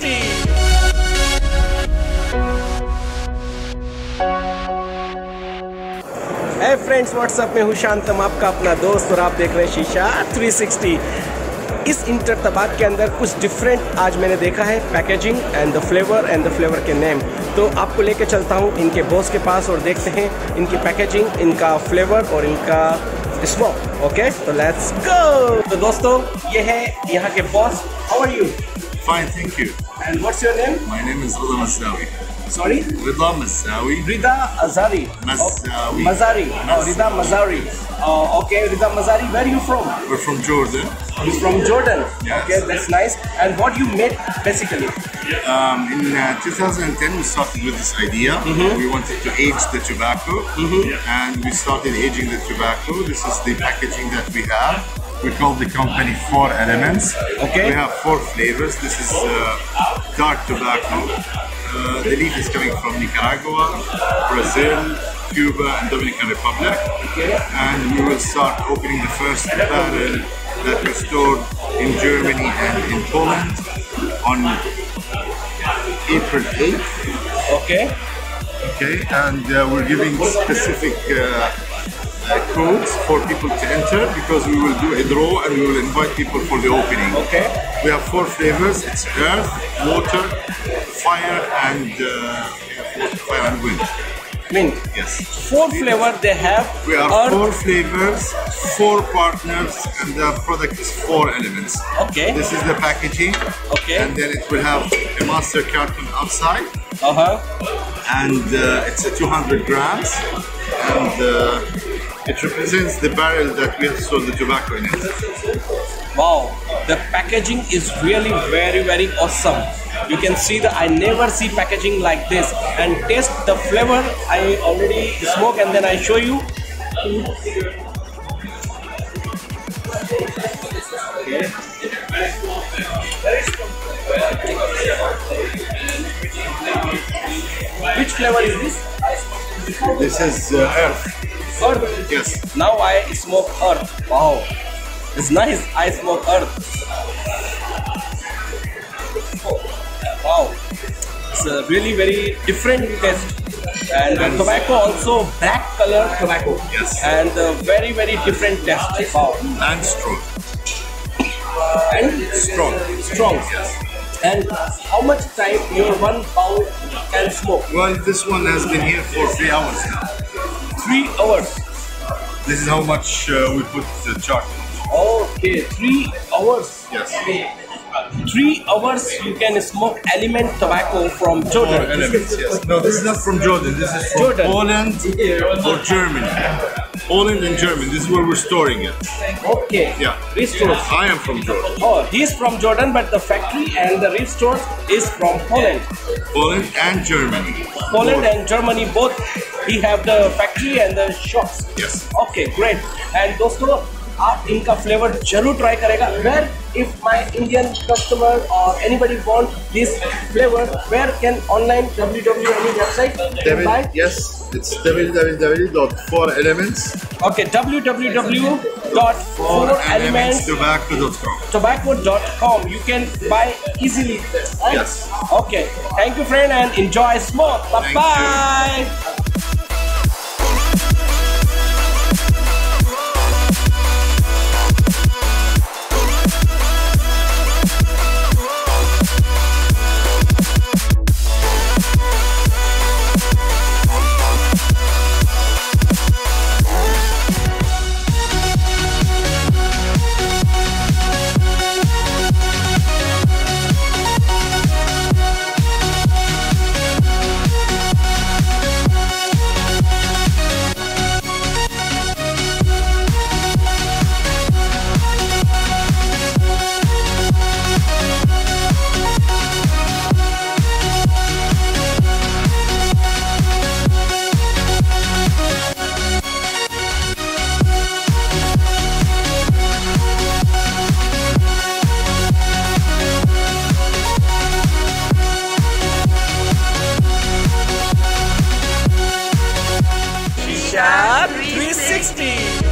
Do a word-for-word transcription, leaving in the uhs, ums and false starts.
Hey friends, WhatsApp में हूँ शांतम, आपका अपना दोस्त, और आप देख रहे हैं शीशा थ्री सिक्सटी। इस इंटर तबाक के अंदर कुछ डिफरेंट आज मैंने देखा है, packaging and the flavour and the flavour के नेम। तो आपको लेके चलता हूँ इनके बॉस के पास और देखते हैं इनकी पैकेजिंग, इनका फ्लेवर और इनका स्मोक। ओके, तो लेट्स गो। तो दोस्तों, ये है यहाँ के boss. How are you? Fine, thank you. And what's your name? My name is Rida Masawi. Sorry? Rida Masawi. Rida Azari. Masawi. Oh, Mazari. Oh, Rida Mazari. Oh, okay, Rida Mazari. Where are you from? We're from Jordan. He's from Jordan. Yes. Okay, that's nice. And what you made basically? Um, in uh, two thousand ten, we started with this idea. Mm-hmm. We wanted to age the tobacco, Mm-hmm. and we started aging the tobacco. This is the packaging that we have. We call the company Four Elements. Okay. We have four flavors. This is uh, dark tobacco. Uh, the leaf is coming from Nicaragua, Brazil, Cuba, and Dominican Republic. Okay. And we will start opening the first barrel that we stored in Germany and in Poland on April eighth. Okay. Okay, and uh, we're giving specific uh, uh, codes for people to enter, because we will do a draw and we will invite people for the opening. Okay. We have four flavors. It's earth, water, fire, and uh, fire and wind. Mint. Yes. Four flavor they have. We have Earth. four flavors, four partners, and the product is four elements. Okay. This is the packaging. Okay. And then it will have a master carton outside, Uh huh. and uh, it's a two hundred grams, and uh, it represents the barrel that we have stored the tobacco in it. Wow. The packaging is really very very awesome. You can see that I never see packaging like this. And taste the flavor. I already smoke and then I show you. Which flavor is this? This is uh, earth. Earth. Yes. Now I smoke earth. Wow. It's nice. I smoke earth. Wow. It's a really very different taste. And the tobacco also black color tobacco. Yes. And uh, very very different taste. Wow. And strong. And Strong. strong. Yes. And how much time your one pound can smoke? Well, this one has been here for three hours now. Three hours. This is how much uh, we put the charcoal. Okay, three hours. Yes. Three hours you can smoke element tobacco from Four Jordan. elements, yes. No, this is not from Jordan. This is from Jordan. Poland or Germany. Poland and Germany. This is where we're storing it. Okay. Yeah. Restores. I am from Jordan. Oh, he's from Jordan, but the factory and the restores is from Poland. Poland and Germany. Poland and Germany both. He have the factory and the shops. Yes. Okay, great. And दोस्तों, आप इनका flavour जरूर try करेगा. Where if my Indian customer or anybody want this flavor, where can online www any website can buy? Yes, it's w w w dot four elements Okay, www dot four elements tobacco dot com. tobacco dot com. You can buy easily. Right? Yes. Okay. Thank you, friend, and enjoy smoke. Bye Thank bye. three sixty.